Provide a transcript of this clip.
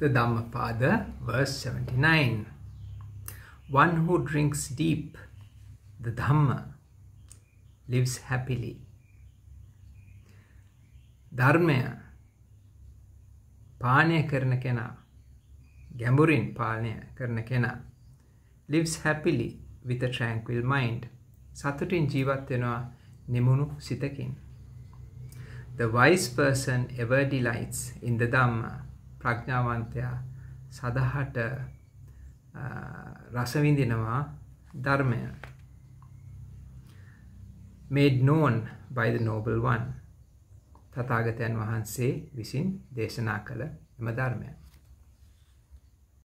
The Dhammapada, verse 79. One who drinks deep the Dhamma lives happily. ධර්මය පානය කරන කෙනා, ගැඹුරින් පානය කරන කෙනා lives happily with a tranquil mind. සතුටින් ජීවත් වෙනවා නිමුණු සිතකින්. The wise person ever delights in the Dhamma. ප්‍රඥාවන්තයා සදහට රස විඳිනවා ධර්මය. Made known by the noble one. තථාගතයන් වහන්සේ විසින් දේශනා කළ එම ධර්මය.